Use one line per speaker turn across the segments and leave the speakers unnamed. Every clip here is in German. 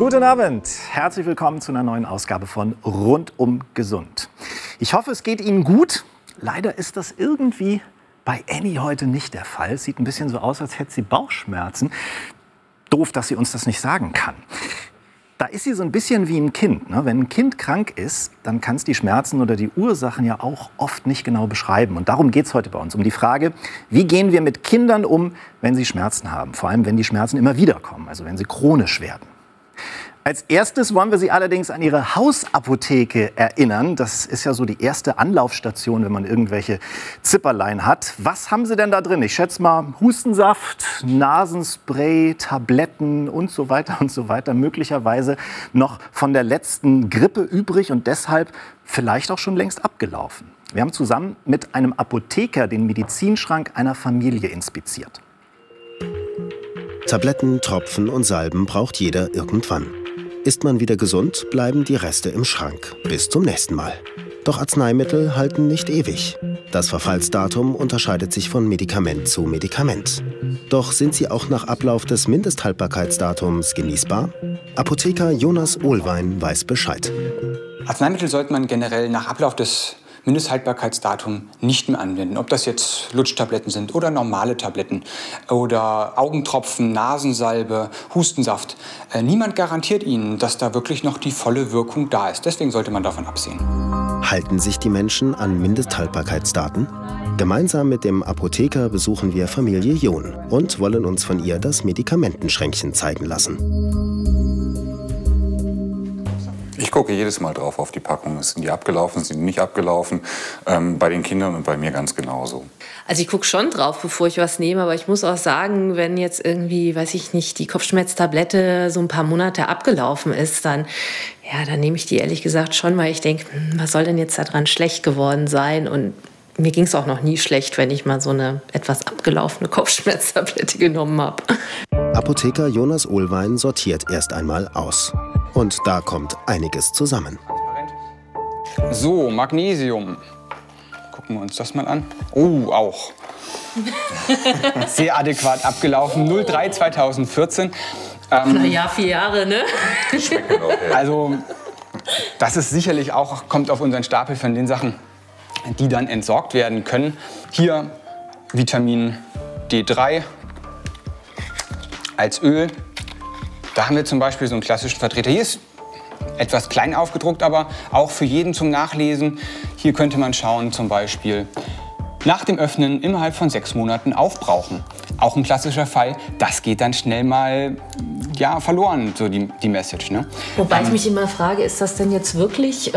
Guten Abend, herzlich willkommen zu einer neuen Ausgabe von Rundum Gesund. Ich hoffe, es geht Ihnen gut. Leider ist das irgendwie bei Annie heute nicht der Fall. Es sieht ein bisschen so aus, als hätte sie Bauchschmerzen. Doof, dass sie uns das nicht sagen kann. Da ist sie so ein bisschen wie ein Kind. Ne? Wenn ein Kind krank ist, dann kann es die Schmerzen oder die Ursachen ja auch oft nicht genau beschreiben. Und darum geht es heute bei uns, um die Frage, wie gehen wir mit Kindern um, wenn sie Schmerzen haben? Vor allem, wenn die Schmerzen immer wieder kommen, also wenn sie chronisch werden. Als erstes wollen wir Sie allerdings an Ihre Hausapotheke erinnern. Das ist ja so die erste Anlaufstation, wenn man irgendwelche Zipperlein hat. Was haben Sie denn da drin? Ich schätze mal Hustensaft, Nasenspray, Tabletten und so weiter und so weiter. Möglicherweise noch von der letzten Grippe übrig und deshalb vielleicht auch schon längst abgelaufen. Wir haben zusammen mit einem Apotheker den Medizinschrank einer Familie inspiziert.
Tabletten, Tropfen und Salben braucht jeder irgendwann. Ist man wieder gesund, bleiben die Reste im Schrank. Bis zum nächsten Mal. Doch Arzneimittel halten nicht ewig. Das Verfallsdatum unterscheidet sich von Medikament zu Medikament. Doch sind sie auch nach Ablauf des Mindesthaltbarkeitsdatums genießbar? Apotheker Jonas Ohlwein weiß Bescheid.
Arzneimittel sollte man generell nach Ablauf des Mindesthaltbarkeitsdatums nicht mehr anwenden. Ob das jetzt Lutschtabletten sind oder normale Tabletten oder Augentropfen, Nasensalbe, Hustensaft. Niemand garantiert Ihnen, dass da wirklich noch die volle Wirkung da ist. Deswegen sollte man davon absehen.
Halten sich die Menschen an Mindesthaltbarkeitsdaten? Gemeinsam mit dem Apotheker besuchen wir Familie John und wollen uns von ihr das Medikamentenschränkchen zeigen lassen.
Ich gucke jedes Mal drauf auf die Packung. Sind die abgelaufen, sind die nicht abgelaufen? Bei den Kindern und bei mir ganz genauso.
Also ich gucke schon drauf, bevor ich was nehme, aber ich muss auch sagen, wenn jetzt irgendwie, weiß ich nicht, die Kopfschmerztablette so ein paar Monate abgelaufen ist, dann nehme ich die ehrlich gesagt schon, weil ich denke, was soll denn jetzt daran schlecht geworden sein? Und mir ging es auch noch nie schlecht, wenn ich mal so eine etwas abgelaufene Kopfschmerztablette genommen habe.
Apotheker Jonas Ohlwein sortiert erst einmal aus. Und da kommt einiges zusammen.
So, Magnesium. Gucken wir uns das mal an. Oh, auch. Sehr adäquat abgelaufen. 03 2014.
Ja, 4 Jahre, ne?
Also, das ist sicherlich auch, kommt auf unseren Stapel von den Sachen, die dann entsorgt werden können. Hier Vitamin D3 als Öl. Da haben wir zum Beispiel so einen klassischen Vertreter. Hier ist etwas klein aufgedruckt, aber auch für jeden zum Nachlesen. Hier könnte man schauen, zum Beispiel nach dem Öffnen innerhalb von 6 Monaten aufbrauchen. Auch ein klassischer Fall. Das geht dann schnell mal verloren, so die Message. Ne?
Wobei ich mich immer frage, ist das denn jetzt wirklich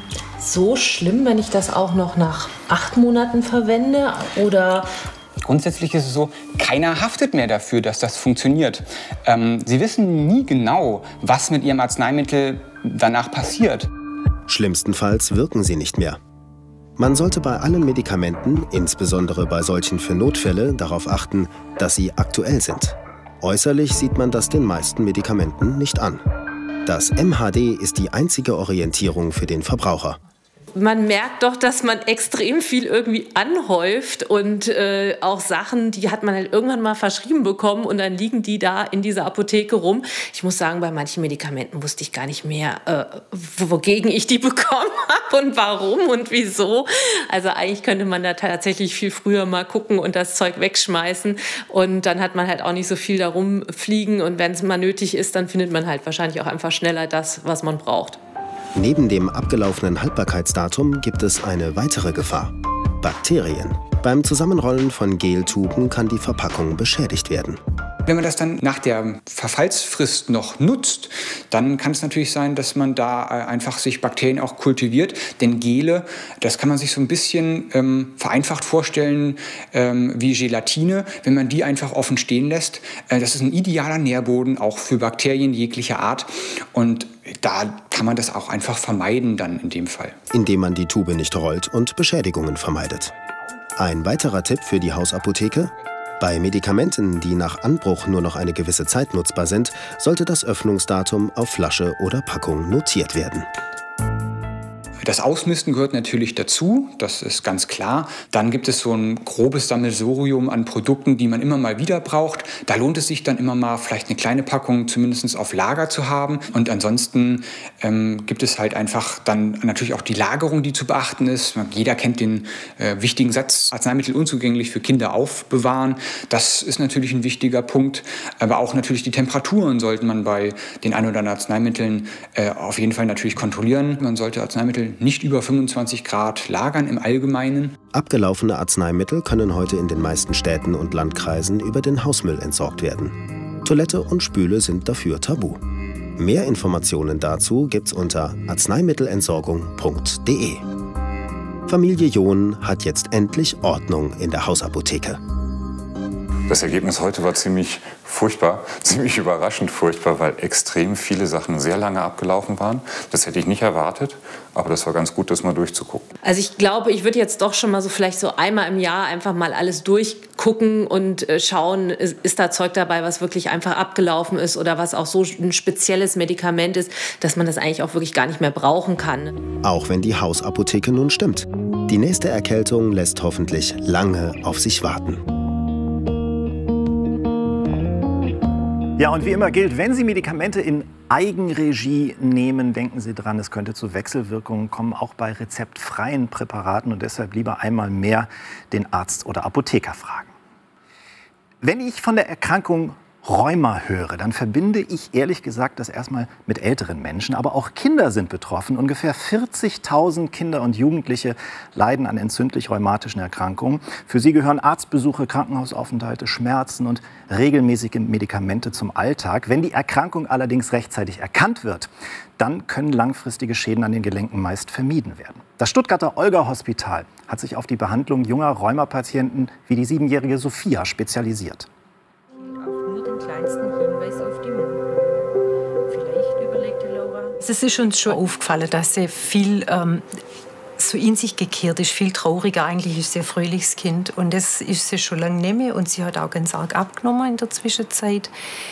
so schlimm, wenn ich das auch noch nach 8 Monaten verwende? Oder
grundsätzlich ist es so, keiner haftet mehr dafür, dass das funktioniert. Sie wissen nie genau, was mit Ihrem Arzneimittel danach passiert.
Schlimmstenfalls wirken sie nicht mehr. Man sollte bei allen Medikamenten, insbesondere bei solchen für Notfälle, darauf achten, dass sie aktuell sind. Äußerlich sieht man das den meisten Medikamenten nicht an. Das MHD ist die einzige Orientierung für den Verbraucher.
man merkt doch, dass man extrem viel irgendwie anhäuft und auch Sachen, die hat man halt irgendwann mal verschrieben bekommen und dann liegen die da in dieser Apotheke rum. Ich muss sagen, bei manchen Medikamenten wusste ich gar nicht mehr, wogegen ich die bekommen habe und warum und wieso. Also eigentlich könnte man da tatsächlich viel früher mal gucken und das Zeug wegschmeißen und dann hat man halt auch nicht so viel da rumfliegen und wenn es mal nötig ist, dann findet man halt wahrscheinlich auch einfach schneller das, was man braucht.
Neben dem abgelaufenen Haltbarkeitsdatum gibt es eine weitere Gefahr: Bakterien. Beim Zusammenrollen von Geltuben kann die Verpackung beschädigt werden.
Wenn man das dann nach der Verfallsfrist noch nutzt, dann kann es natürlich sein, dass man da einfach sich Bakterien auch kultiviert. Denn Gele, das kann man sich so ein bisschen vereinfacht vorstellen wie Gelatine. Wenn man die einfach offen stehen lässt, das ist ein idealer Nährboden auch für Bakterien jeglicher Art. Und da kann man das auch einfach vermeiden dann in dem Fall.
Indem man die Tube nicht rollt und Beschädigungen vermeidet. Ein weiterer Tipp für die Hausapotheke: Bei Medikamenten, die nach Anbruch nur noch eine gewisse Zeit nutzbar sind, sollte das Öffnungsdatum auf Flasche oder Packung notiert werden.
Das Ausmisten gehört natürlich dazu, das ist ganz klar. Dann gibt es so ein grobes Sammelsurium an Produkten, die man immer mal wieder braucht. Da lohnt es sich dann immer mal, vielleicht eine kleine Packung zumindest auf Lager zu haben. Und ansonsten gibt es halt einfach dann natürlich auch die Lagerung, die zu beachten ist. Jeder kennt den wichtigen Satz, Arzneimittel unzugänglich für Kinder aufbewahren. Das ist natürlich ein wichtiger Punkt. Aber auch natürlich die Temperaturen sollte man bei den ein oder anderen Arzneimitteln auf jeden Fall natürlich kontrollieren. Man sollte Arzneimittel nicht über 25 Grad lagern im Allgemeinen.
Abgelaufene Arzneimittel können heute in den meisten Städten und Landkreisen über den Hausmüll entsorgt werden. Toilette und Spüle sind dafür tabu. Mehr Informationen dazu gibt's unter arzneimittelentsorgung.de. Familie John hat jetzt endlich Ordnung in der Hausapotheke.
Das Ergebnis heute war ziemlich furchtbar, ziemlich überraschend furchtbar, weil extrem viele Sachen sehr lange abgelaufen waren. Das hätte ich nicht erwartet, aber das war ganz gut, das mal durchzugucken.
Also ich glaube, ich würde jetzt doch schon mal so vielleicht so einmal im Jahr einfach mal alles durchgucken und schauen, ist da Zeug dabei, was wirklich einfach abgelaufen ist oder was auch so ein spezielles Medikament ist, dass man das eigentlich auch wirklich gar nicht mehr brauchen kann.
Auch wenn die Hausapotheke nun stimmt. Die nächste Erkältung lässt hoffentlich lange auf sich warten.
Ja, und wie immer gilt, wenn Sie Medikamente in Eigenregie nehmen, denken Sie dran, es könnte zu Wechselwirkungen kommen, auch bei rezeptfreien Präparaten. Und deshalb lieber einmal mehr den Arzt oder Apotheker fragen. Wenn ich von der Erkrankung Rheuma höre, dann verbinde ich ehrlich gesagt das erstmal mit älteren Menschen. Aber auch Kinder sind betroffen. Ungefähr 40.000 Kinder und Jugendliche leiden an entzündlich-rheumatischen Erkrankungen. Für sie gehören Arztbesuche, Krankenhausaufenthalte, Schmerzen und regelmäßige Medikamente zum Alltag. Wenn die Erkrankung allerdings rechtzeitig erkannt wird, dann können langfristige Schäden an den Gelenken meist vermieden werden. Das Stuttgarter Olga-Hospital hat sich auf die Behandlung junger Rheumapatienten wie die 7-jährige Sophia spezialisiert.
Es ist uns schon aufgefallen, dass sie viel so in sich gekehrt ist, viel trauriger. Eigentlich ist sie ein fröhliches Kind und das ist sie schon lange nicht mehr und sie hat auch ganz arg abgenommen in der Zwischenzeit.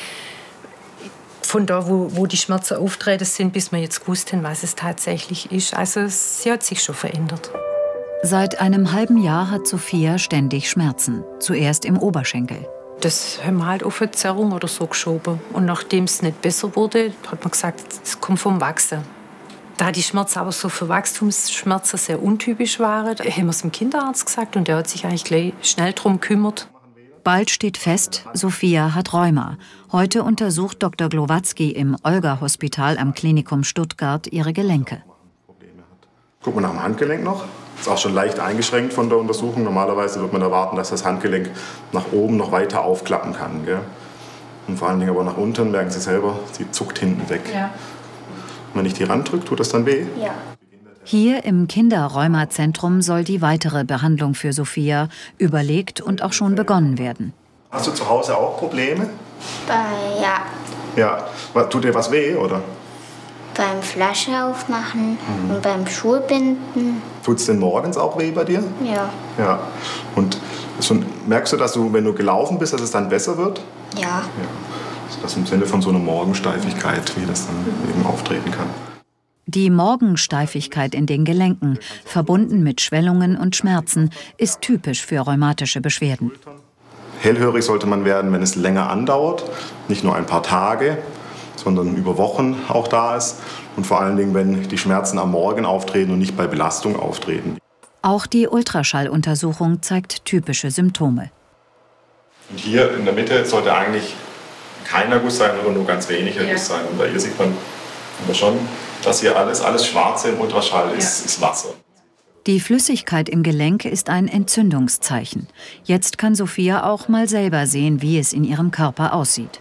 Von da, wo die Schmerzen auftreten sind, bis wir jetzt gewusst haben, was es tatsächlich ist. Also sie hat sich schon verändert.
Seit einem halben Jahr hat Sophia ständig Schmerzen. Zuerst im Oberschenkel.
Das haben wir halt auf eine Zerrung oder so geschoben. Und nachdem es nicht besser wurde, hat man gesagt, es kommt vom Wachsen. Da die Schmerzen aber so für Wachstumsschmerzen sehr untypisch waren, haben wir es dem Kinderarzt gesagt und der hat sich eigentlich gleich schnell darum gekümmert.
Bald steht fest, Sophia hat Rheuma. Heute untersucht Dr. Glowatzki im Olga-Hospital am Klinikum Stuttgart ihre Gelenke.
Gucken wir nach dem Handgelenk noch. Ist auch schon leicht eingeschränkt von der Untersuchung. Normalerweise wird man erwarten, dass das Handgelenk nach oben noch weiter aufklappen kann. Gell? Und vor allen Dingen aber nach unten, merken Sie selber, sie zuckt hinten weg. Ja. Wenn ich die randrücke, tut das dann weh?
Ja. Hier im Kinderrheumazentrum soll die weitere Behandlung für Sophia überlegt und auch schon begonnen werden.
Hast du zu Hause auch Probleme?
Ja.
Ja. Tut dir was weh, oder?
Beim Flasche aufmachen und beim Schuhbinden.
Tut es denn morgens auch weh bei dir?
Ja.
Ja. Und merkst du, dass du, wenn du gelaufen bist, dass es dann besser wird?
Ja.
Ja. Das ist im Sinne von so einer Morgensteifigkeit, wie das dann eben auftreten kann.
Die Morgensteifigkeit in den Gelenken, verbunden mit Schwellungen und Schmerzen, ist typisch für rheumatische Beschwerden.
Hellhörig sollte man werden, wenn es länger andauert, nicht nur ein paar Tage, sondern über Wochen auch da ist. Und vor allen Dingen, wenn die Schmerzen am Morgen auftreten und nicht bei Belastung auftreten.
Auch die Ultraschalluntersuchung zeigt typische Symptome.
Und hier in der Mitte sollte eigentlich kein Erguss sein oder nur ganz wenig Erguss sein. Und bei ihr sieht man aber schon, dass hier alles Schwarze im Ultraschall ist Wasser.
Die Flüssigkeit im Gelenk ist ein Entzündungszeichen. Jetzt kann Sophia auch mal selber sehen, wie es in ihrem Körper aussieht.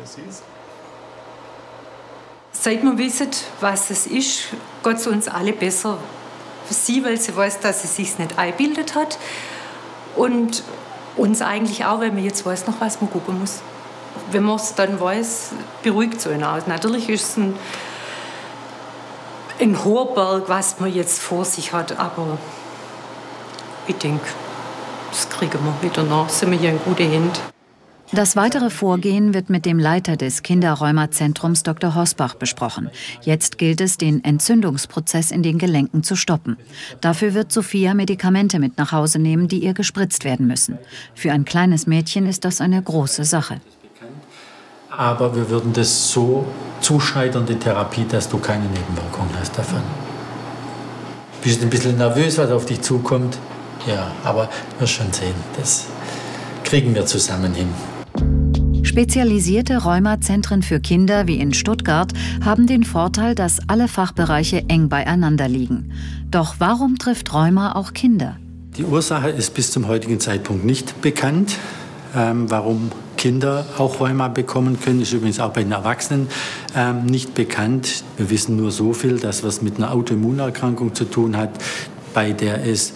Seit wir wissen, was es ist, geht es uns alle besser. Für sie, weil sie weiß, dass sie sich nicht eingebildet hat. Und uns eigentlich auch, weil man jetzt weiß, nach was man gucken muss. Wenn man es dann weiß, beruhigt es einen aus. Natürlich ist es ein hoher Berg, was man jetzt vor sich hat, aber ich denke, das kriegen wir wieder nach. Sind wir hier in guten Händen.
Das weitere Vorgehen wird mit dem Leiter des Kinderrheumazentrums Dr. Hosbach besprochen. Jetzt gilt es, den Entzündungsprozess in den Gelenken zu stoppen. Dafür wird Sophia Medikamente mit nach Hause nehmen, die ihr gespritzt werden müssen. Für ein kleines Mädchen ist das eine große Sache.
Aber wir würden das so zuschneidern, die Therapie, dass du keine Nebenwirkungen hast davon. Bist du ein bisschen nervös, was auf dich zukommt? Ja, aber du wirst schon sehen, das kriegen wir zusammen hin.
Spezialisierte Rheumazentren für Kinder wie in Stuttgart haben den Vorteil, dass alle Fachbereiche eng beieinander liegen. Doch warum trifft Rheuma auch Kinder?
Die Ursache ist bis zum heutigen Zeitpunkt nicht bekannt. Warum Kinder auch Rheuma bekommen können, ist übrigens auch bei den Erwachsenen nicht bekannt. Wir wissen nur so viel, dass was mit einer Autoimmunerkrankung zu tun hat, bei der es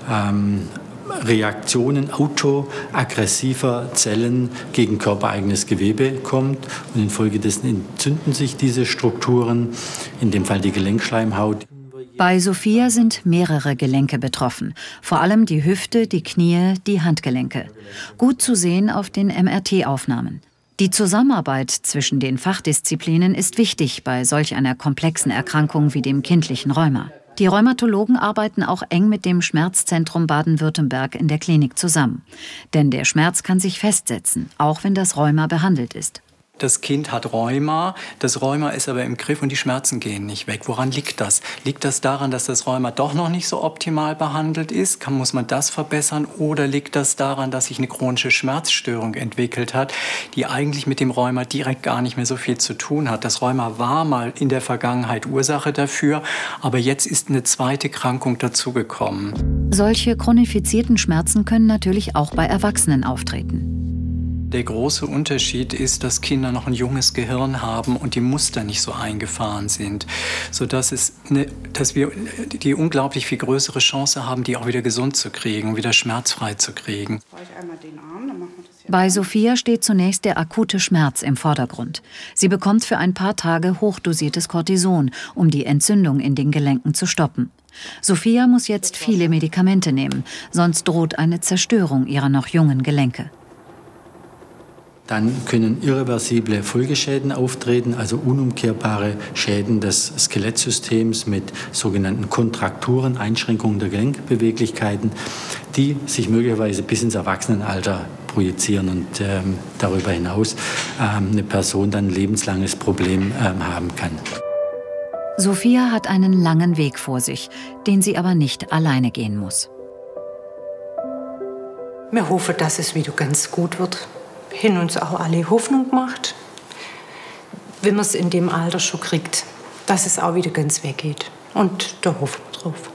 Reaktionen autoaggressiver Zellen gegen körpereigenes Gewebe kommt. Und infolgedessen entzünden sich diese Strukturen, in dem Fall die Gelenkschleimhaut.
Bei Sophia sind mehrere Gelenke betroffen, vor allem die Hüfte, die Knie, die Handgelenke. Gut zu sehen auf den MRT-Aufnahmen. Die Zusammenarbeit zwischen den Fachdisziplinen ist wichtig bei solch einer komplexen Erkrankung wie dem kindlichen Rheuma. Die Rheumatologen arbeiten auch eng mit dem Schmerzzentrum Baden-Württemberg in der Klinik zusammen. Denn der Schmerz kann sich festsetzen, auch wenn das Rheuma behandelt ist.
Das Kind hat Rheuma, das Rheuma ist aber im Griff und die Schmerzen gehen nicht weg. Woran liegt das? Liegt das daran, dass das Rheuma doch noch nicht so optimal behandelt ist? Muss man das verbessern? Oder liegt das daran, dass sich eine chronische Schmerzstörung entwickelt hat, die eigentlich mit dem Rheuma direkt gar nicht mehr so viel zu tun hat? Das Rheuma war mal in der Vergangenheit Ursache dafür, aber jetzt ist eine zweite Krankung dazugekommen.
Solche chronifizierten Schmerzen können natürlich auch bei Erwachsenen auftreten.
Der große Unterschied ist, dass Kinder noch ein junges Gehirn haben und die Muster nicht so eingefahren sind, sodass dass wir die unglaublich viel größere Chance haben, die auch wieder gesund zu kriegen und wieder schmerzfrei zu kriegen.
Bei Sophia steht zunächst der akute Schmerz im Vordergrund. Sie bekommt für ein paar Tage hochdosiertes Cortison, um die Entzündung in den Gelenken zu stoppen. Sophia muss jetzt viele Medikamente nehmen, sonst droht eine Zerstörung ihrer noch jungen Gelenke.
Dann können irreversible Folgeschäden auftreten, also unumkehrbare Schäden des Skelettsystems mit sogenannten Kontrakturen, Einschränkungen der Gelenkbeweglichkeiten, die sich möglicherweise bis ins Erwachsenenalter projizieren und darüber hinaus eine Person dann ein lebenslanges Problem haben kann.
Sophia hat einen langen Weg vor sich, den sie aber nicht alleine gehen muss.
Wir hoffen, dass es wieder ganz gut wird. Hin uns auch alle Hoffnung gemacht, wenn man es in dem Alter schon kriegt, dass es auch wieder ganz weggeht. Und da hoffen wir drauf.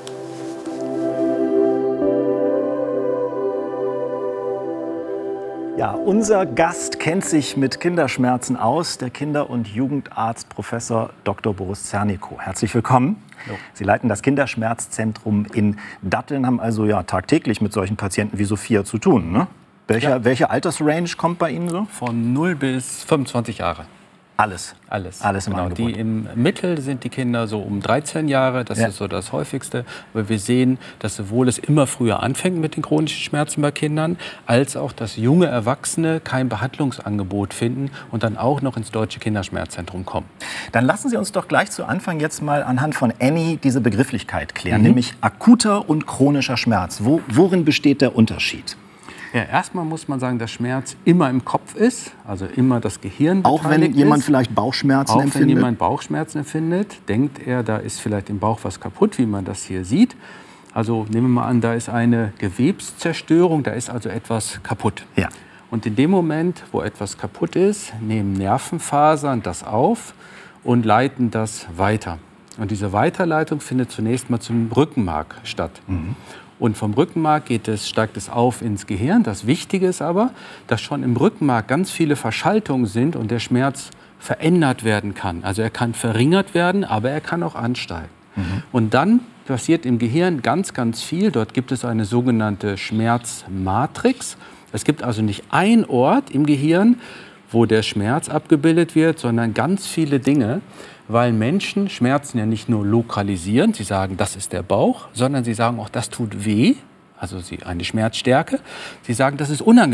Ja, unser Gast kennt sich mit Kinderschmerzen aus, der Kinder- und Jugendarzt Professor Dr. Boris Zernikow. Herzlich willkommen. Hallo. Sie leiten das Kinderschmerzzentrum in Datteln, haben also ja tagtäglich mit solchen Patienten wie Sophia zu tun, ne? Welche Altersrange kommt bei Ihnen so?
Von 0 bis 25 Jahre.
Alles im
genau.
Angebot.
Die im Mittel sind die Kinder so um 13 Jahre, das ist so das häufigste. Aber wir sehen, dass sowohl es immer früher anfängt mit den chronischen Schmerzen bei Kindern, als auch, dass junge Erwachsene kein Behandlungsangebot finden und dann auch noch ins Deutsche Kinderschmerzzentrum kommen.
Dann lassen Sie uns doch gleich zu Anfang jetzt mal anhand von Annie diese Begrifflichkeit klären, nämlich akuter und chronischer Schmerz. Worin besteht der Unterschied?
Ja, erstmal muss man sagen, dass Schmerz immer im Kopf ist, also immer das Gehirn
auch wenn jemand vielleicht Bauchschmerzen empfindet?
Auch wenn jemand Bauchschmerzen empfindet, denkt er, da ist vielleicht im Bauch was kaputt, wie man das hier sieht. Also nehmen wir mal an, da ist eine Gewebszerstörung, da ist also etwas kaputt.
Ja.
Und in dem Moment, wo etwas kaputt ist, nehmen Nervenfasern das auf und leiten das weiter. Und diese Weiterleitung findet zunächst mal zum Rückenmark statt. Mhm. Und vom Rückenmark steigt es auf ins Gehirn. Das Wichtige ist aber, dass schon im Rückenmark ganz viele Verschaltungen sind und der Schmerz verändert werden kann. Also er kann verringert werden, aber er kann auch ansteigen. Mhm. Und dann passiert im Gehirn ganz, ganz viel. Dort gibt es eine sogenannte Schmerzmatrix. Es gibt also nicht einen Ort im Gehirn, wo der Schmerz abgebildet wird, sondern ganz viele Dinge. Weil Menschen Schmerzen ja nicht nur lokalisieren, sie sagen, das ist der Bauch, sondern sie sagen auch, das tut weh, also eine Schmerzstärke. Sie sagen, das ist unangenehm.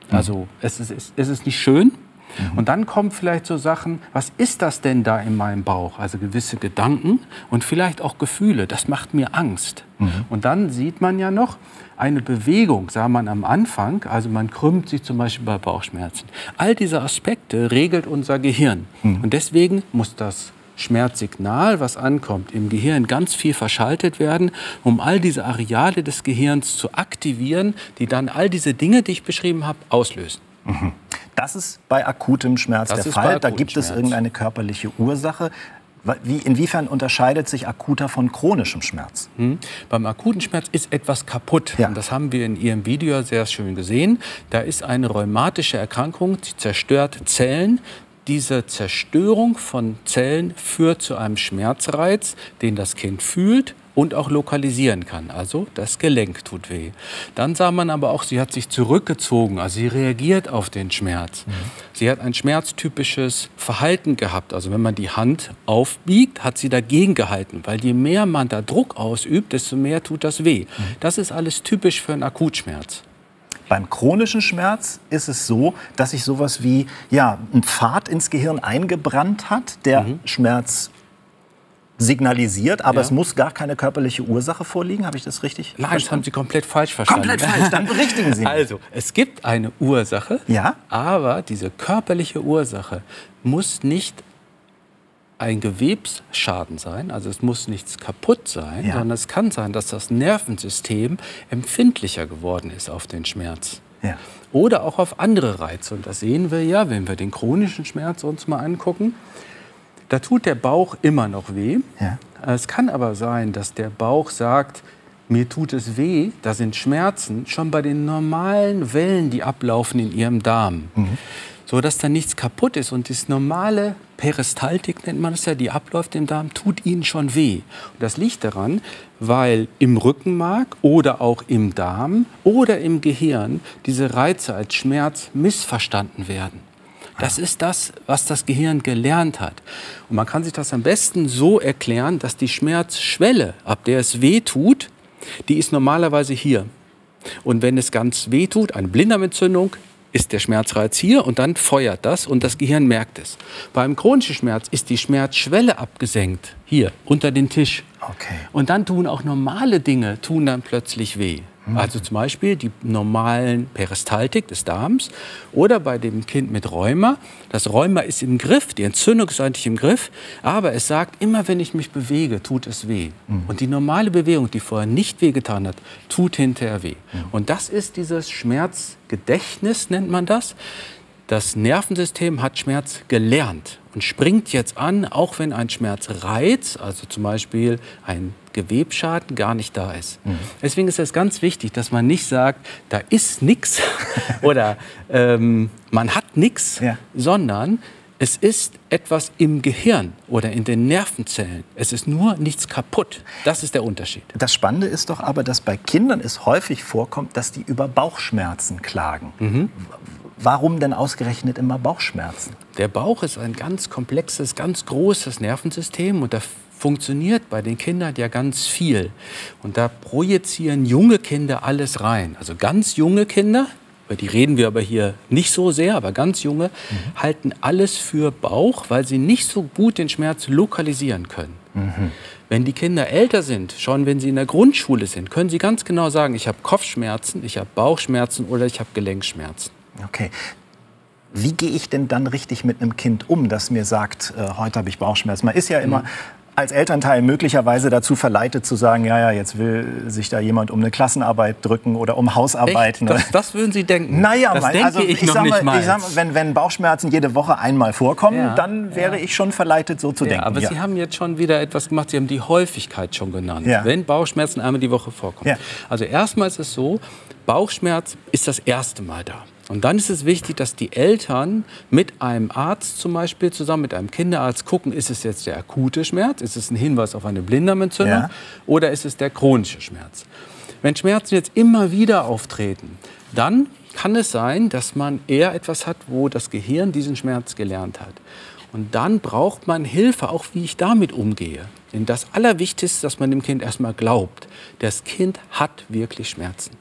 Also es ist nicht schön. Und dann kommen vielleicht so Sachen, was ist das denn da in meinem Bauch? Also gewisse Gedanken und vielleicht auch Gefühle, das macht mir Angst. Und dann sieht man ja noch eine Bewegung, sah man am Anfang, also man krümmt sich zum Beispiel bei Bauchschmerzen. All diese Aspekte regelt unser Gehirn. Und deswegen muss das Schmerzsignal, was ankommt, im Gehirn ganz viel verschaltet werden, um all diese Areale des Gehirns zu aktivieren, die dann all diese Dinge, die ich beschrieben habe, auslösen.
Das ist bei akutem Schmerz der Fall. Da gibt es irgendeine körperliche Ursache. Inwiefern unterscheidet sich akuter von chronischem Schmerz?
Beim akuten Schmerz ist etwas kaputt. Ja. Und das haben wir in Ihrem Video sehr schön gesehen. Da ist eine rheumatische Erkrankung, die zerstört Zellen. Diese Zerstörung von Zellen führt zu einem Schmerzreiz, den das Kind fühlt und auch lokalisieren kann. Also das Gelenk tut weh. Dann sah man aber auch, sie hat sich zurückgezogen, also sie reagiert auf den Schmerz. Sie hat ein schmerztypisches Verhalten gehabt. Also wenn man die Hand aufbiegt, hat sie dagegen gehalten. Weil je mehr man da Druck ausübt, desto mehr tut das weh. Das ist alles typisch für einen Akutschmerz.
Beim chronischen Schmerz ist es so, dass sich sowas wie ein Pfad ins Gehirn eingebrannt hat, der Schmerz signalisiert, aber es muss gar keine körperliche Ursache vorliegen. Habe ich das richtig
verstanden? Nein, das haben Sie komplett falsch verstanden.
Komplett falsch, dann berichtigen Sie mich.
Also, es gibt eine Ursache, aber diese körperliche Ursache muss nicht ein Gewebsschaden sein, also es muss nichts kaputt sein, sondern es kann sein, dass das Nervensystem empfindlicher geworden ist auf den Schmerz.
Ja.
Oder auch auf andere Reize. Und das sehen wir ja, wenn wir den chronischen Schmerz uns mal angucken. Da tut der Bauch immer noch weh.
Ja.
Es kann aber sein, dass der Bauch sagt, mir tut es weh, da sind Schmerzen, schon bei den normalen Wellen, die ablaufen in Ihrem Darm. So dass da nichts kaputt ist. Und das normale Peristaltik, nennt man es ja, die abläuft im Darm, tut Ihnen schon weh. Und das liegt daran, weil im Rückenmark oder auch im Darm oder im Gehirn diese Reize als Schmerz missverstanden werden. Das ist das, was das Gehirn gelernt hat. Und man kann sich das am besten so erklären, dass die Schmerzschwelle, ab der es weh tut, die ist normalerweise hier. Und wenn es ganz weh tut, eine Blinddarmentzündung, ist der Schmerzreiz hier und dann feuert das und das Gehirn merkt es. Beim chronischen Schmerz ist die Schmerzschwelle abgesenkt, hier, unter den Tisch.
Okay.
Und dann tun auch normale Dinge, tun dann plötzlich weh. Also zum Beispiel die normalen Peristaltik des Darms oder bei dem Kind mit Rheuma. Das Rheuma ist im Griff, die Entzündung ist eigentlich im Griff, aber es sagt, immer wenn ich mich bewege, tut es weh. Und die normale Bewegung, die vorher nicht wehgetan hat, tut hinterher weh. Und das ist dieses Schmerzgedächtnis, nennt man das. Das Nervensystem hat Schmerz gelernt und springt jetzt an, auch wenn ein Schmerzreiz, also zum Beispiel ein Gewebsschaden, gar nicht da ist. Deswegen ist es ganz wichtig, dass man nicht sagt, da ist nichts oder man hat nichts, sondern es ist etwas im Gehirn oder in den Nervenzellen. Es ist nur nichts kaputt. Das ist der Unterschied.
Das Spannende ist doch aber, dass bei Kindern es häufig vorkommt, dass die über Bauchschmerzen klagen. Warum denn ausgerechnet immer Bauchschmerzen?
Der Bauch ist ein ganz komplexes, ganz großes Nervensystem und da funktioniert bei den Kindern ja ganz viel. Und da projizieren junge Kinder alles rein. Also ganz junge Kinder, über die reden wir aber hier nicht so sehr, aber ganz junge, halten alles für Bauch, weil sie nicht so gut den Schmerz lokalisieren können. Wenn die Kinder älter sind, schon wenn sie in der Grundschule sind, können sie ganz genau sagen, ich habe Kopfschmerzen, ich habe Bauchschmerzen oder ich habe Gelenkschmerzen.
Okay. Wie gehe ich denn dann richtig mit einem Kind um, das mir sagt, heute habe ich Bauchschmerzen? Man ist ja immer als Elternteil möglicherweise dazu verleitet zu sagen, ja, jetzt will sich da jemand um eine Klassenarbeit drücken oder um Hausarbeiten.
Das würden Sie denken?
Naja,
das denke ich sag
mal, wenn Bauchschmerzen jede Woche einmal vorkommen, dann wäre ich schon verleitet, so zu denken.
Aber Sie haben jetzt schon wieder etwas gemacht, Sie haben die Häufigkeit schon genannt, wenn Bauchschmerzen einmal die Woche vorkommen. Also erstmal ist es so, Bauchschmerz ist das erste Mal da. Und dann ist es wichtig, dass die Eltern mit einem Arzt zum Beispiel zusammen mit einem Kinderarzt gucken, ist es jetzt der akute Schmerz, ist es ein Hinweis auf eine Blinddarmentzündung oder ist es der chronische Schmerz. Wenn Schmerzen jetzt immer wieder auftreten, dann kann es sein, dass man eher etwas hat, wo das Gehirn diesen Schmerz gelernt hat. Und dann braucht man Hilfe, auch wie ich damit umgehe. Denn das Allerwichtigste ist, dass man dem Kind erstmal glaubt, das Kind hat wirklich Schmerzen.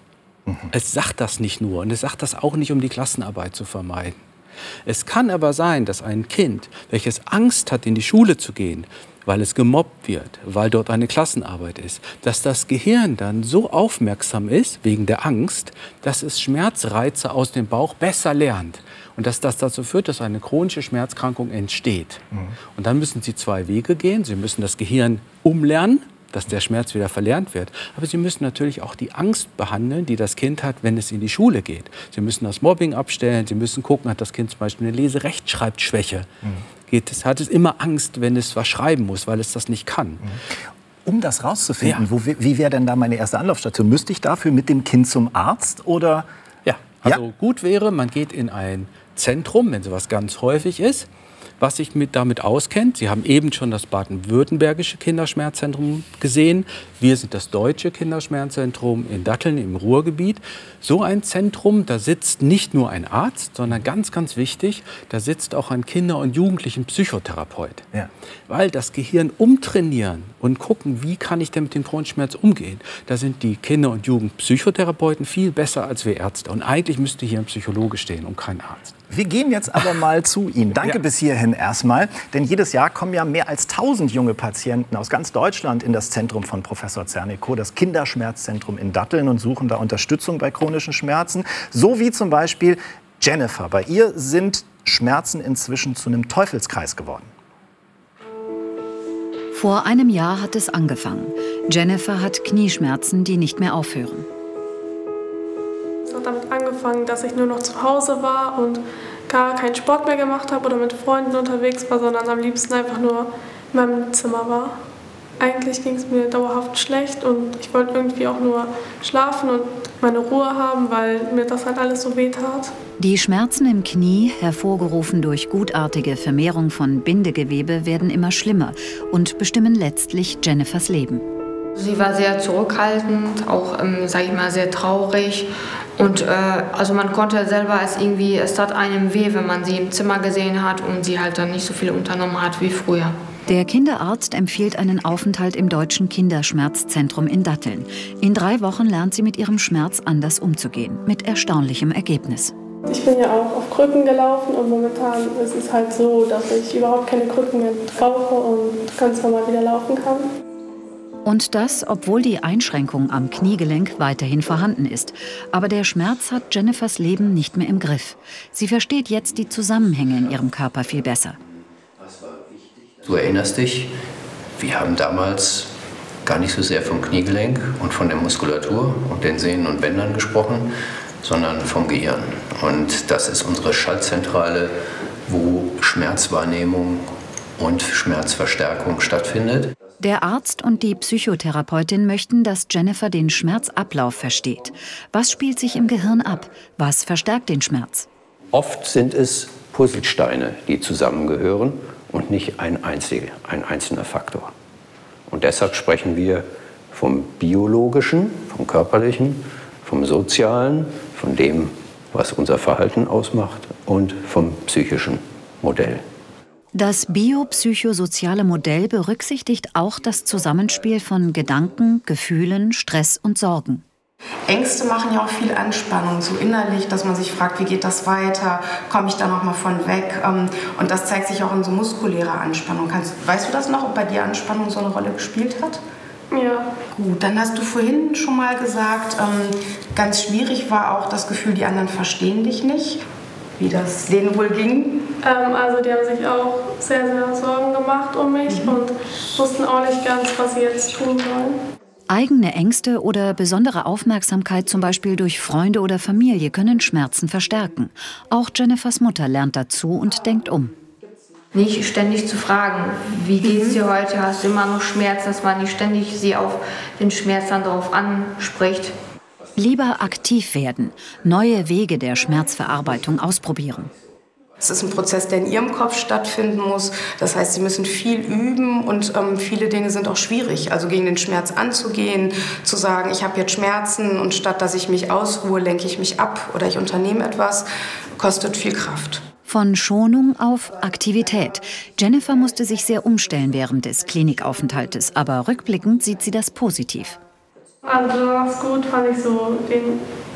Es sagt das nicht nur und es sagt das auch nicht, um die Klassenarbeit zu vermeiden. Es kann aber sein, dass ein Kind, welches Angst hat, in die Schule zu gehen, weil es gemobbt wird, weil dort eine Klassenarbeit ist, dass das Gehirn dann so aufmerksam ist, wegen der Angst, dass es Schmerzreize aus dem Bauch besser lernt. Und dass das dazu führt, dass eine chronische Schmerzkrankung entsteht. Und dann müssen Sie 2 Wege gehen. Sie müssen das Gehirn umlernen, dass der Schmerz wieder verlernt wird. Aber Sie müssen natürlich auch die Angst behandeln, die das Kind hat, wenn es in die Schule geht. Sie müssen das Mobbing abstellen. Sie müssen gucken, hat das Kind zum Beispiel eine Lese-Rechtschreibschwäche. Hat es immer Angst, wenn es was schreiben muss, weil es das nicht kann.
Um das rauszufinden, wie wäre denn da meine erste Anlaufstation? Müsste ich dafür mit dem Kind zum Arzt oder?
Ja, also gut wäre, man geht in ein Zentrum, wenn sowas ganz häufig ist, was sich damit auskennt. Sie haben eben schon das baden-württembergische Kinderschmerzzentrum gesehen. Wir sind das deutsche Kinderschmerzzentrum in Datteln im Ruhrgebiet. So ein Zentrum, da sitzt nicht nur ein Arzt, sondern ganz, ganz wichtig, da sitzt auch ein Kinder- und Jugendlichen-Psychotherapeut. Ja. Weil das Gehirn umtrainieren und gucken, wie kann ich denn mit dem chronischen Schmerz umgehen, da sind die Kinder- und Jugendpsychotherapeuten viel besser als wir Ärzte. Und eigentlich müsste hier ein Psychologe stehen und kein Arzt.
Wir gehen jetzt aber mal zu Ihnen. Danke bis hierhin erstmal. Denn jedes Jahr kommen ja mehr als 1000 junge Patienten aus ganz Deutschland in das Zentrum von Professor Zernikow, das Kinderschmerzzentrum in Datteln, und suchen da Unterstützung bei chronischen Schmerzen. So wie zum Beispiel Jennifer. Bei ihr sind Schmerzen inzwischen zu einem Teufelskreis geworden.
Vor einem Jahr hat es angefangen. Jennifer hat Knieschmerzen, die nicht mehr aufhören.
Es hat damit angefangen, dass ich nur noch zu Hause war und gar keinen Sport mehr gemacht habe oder mit Freunden unterwegs war, sondern am liebsten einfach nur in meinem Zimmer war. Eigentlich ging es mir dauerhaft schlecht und ich wollte irgendwie auch nur schlafen und meine Ruhe haben, weil mir das halt alles so weh tat.
Die Schmerzen im Knie, hervorgerufen durch gutartige Vermehrung von Bindegewebe, werden immer schlimmer und bestimmen letztlich Jennifers Leben.
Sie war sehr zurückhaltend, auch, sage ich mal, sehr traurig. Und also man konnte selber es tat einem weh, wenn man sie im Zimmer gesehen hat und sie halt dann nicht so viel unternommen hat wie früher.
Der Kinderarzt empfiehlt einen Aufenthalt im Deutschen Kinderschmerzzentrum in Datteln. In 3 Wochen lernt sie mit ihrem Schmerz anders umzugehen, mit erstaunlichem Ergebnis.
Ich bin ja auch auf Krücken gelaufen und momentan ist es halt so, dass ich überhaupt keine Krücken mehr brauche und ganz normal wieder laufen kann.
Und das, obwohl die Einschränkung am Kniegelenk weiterhin vorhanden ist. Aber der Schmerz hat Jennifers Leben nicht mehr im Griff. Sie versteht jetzt die Zusammenhänge in ihrem Körper viel besser.
Du erinnerst dich, wir haben damals gar nicht so sehr vom Kniegelenk und von der Muskulatur und den Sehnen und Bändern gesprochen, sondern vom Gehirn. Und das ist unsere Schaltzentrale, wo Schmerzwahrnehmung und Schmerzverstärkung stattfindet.
Der Arzt und die Psychotherapeutin möchten, dass Jennifer den Schmerzablauf versteht. Was spielt sich im Gehirn ab? Was verstärkt den Schmerz?
Oft sind es Puzzlesteine, die zusammengehören und nicht ein einzelner Faktor. Und deshalb sprechen wir vom Biologischen, vom Körperlichen, vom Sozialen, von dem, was unser Verhalten ausmacht, und vom psychischen Modell.
Das biopsychosoziale Modell berücksichtigt auch das Zusammenspiel von Gedanken, Gefühlen, Stress und Sorgen.
Ängste machen ja auch viel Anspannung, so innerlich, dass man sich fragt, wie geht das weiter, komme ich da noch mal von weg? Und das zeigt sich auch in so muskulärer Anspannung. Weißt du das noch, ob bei dir Anspannung so eine Rolle gespielt hat?
Ja.
Gut, dann hast du vorhin schon mal gesagt, ganz schwierig war auch das Gefühl, die anderen verstehen dich nicht. Wie das denen wohl ging?
Also die haben sich auch sehr, sehr Sorgen gemacht um mich und wussten auch nicht ganz, was sie jetzt tun sollen.
Eigene Ängste oder besondere Aufmerksamkeit, zum Beispiel durch Freunde oder Familie, können Schmerzen verstärken. Auch Jennifers Mutter lernt dazu und denkt um.
Nicht ständig zu fragen, wie geht's dir heute, hast du immer noch Schmerzen, dass man nicht ständig sie auf den Schmerz dann darauf anspricht.
Lieber aktiv werden, neue Wege der Schmerzverarbeitung ausprobieren.
Es ist ein Prozess, der in ihrem Kopf stattfinden muss. Das heißt, sie müssen viel üben und viele Dinge sind auch schwierig. Also gegen den Schmerz anzugehen, zu sagen, ich habe jetzt Schmerzen und statt dass ich mich ausruhe, lenke ich mich ab oder ich unternehme etwas, kostet viel Kraft.
Von Schonung auf Aktivität. Jennifer musste sich sehr umstellen während des Klinikaufenthaltes, aber rückblickend sieht sie das positiv.
Also besonders gut fand ich so den